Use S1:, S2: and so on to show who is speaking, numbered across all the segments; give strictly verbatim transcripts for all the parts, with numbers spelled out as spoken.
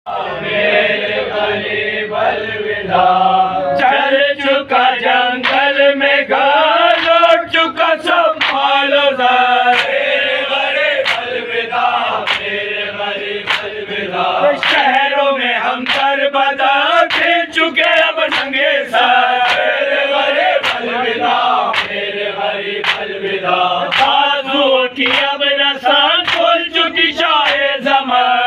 S1: मेरे गरीब अलविदा, चल चुका जंगल में घर, लौट चुका संभालो दर। मेरे गरीब अलविदा, मेरे गरीब अलविदा, शहरों में हम करबला खींच चुके अब नंगे सर। मेरे गरीब अलविदा, मेरे गरीब अलविदा, बाजुओं की अब रसान खुल चुकी शाहे ज़मान।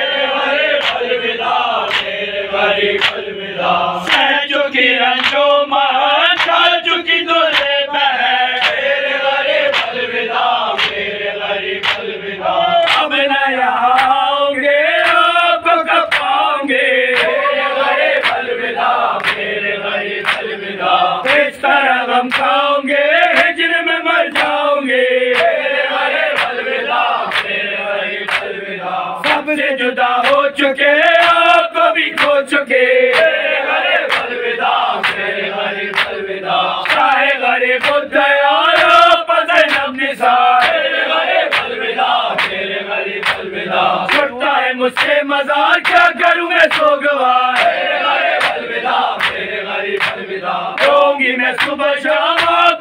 S1: सह चुकी रंजो मान, खा चुकी दुल्हे बहन। मेरे गरीब अलविदा, मेरे गरीब अलविदा, अब न यहाँ आओगे आपको कब पाओगे। मेरे गरीब अलविदा, मेरे गरीब अलविदा, इस तरह गम खाओगे हिजर में मर जाओगे। मेरे गरीब अलविदा, मेरे गरीब अलविदा, सबसे जुदा हो चुके आपको भी खो चुके। शाहे गरीब दयाल पसंद निसार। मेरे गरीब अलविदा, मेरे गरीब अलविदा, छुटता है मुझसे मजार क्या करूँ मैं सोगवार। मेरे गरीब अलविदा, मेरे गरीब अलविदा, रोऊंगी मैं सुबह शाम।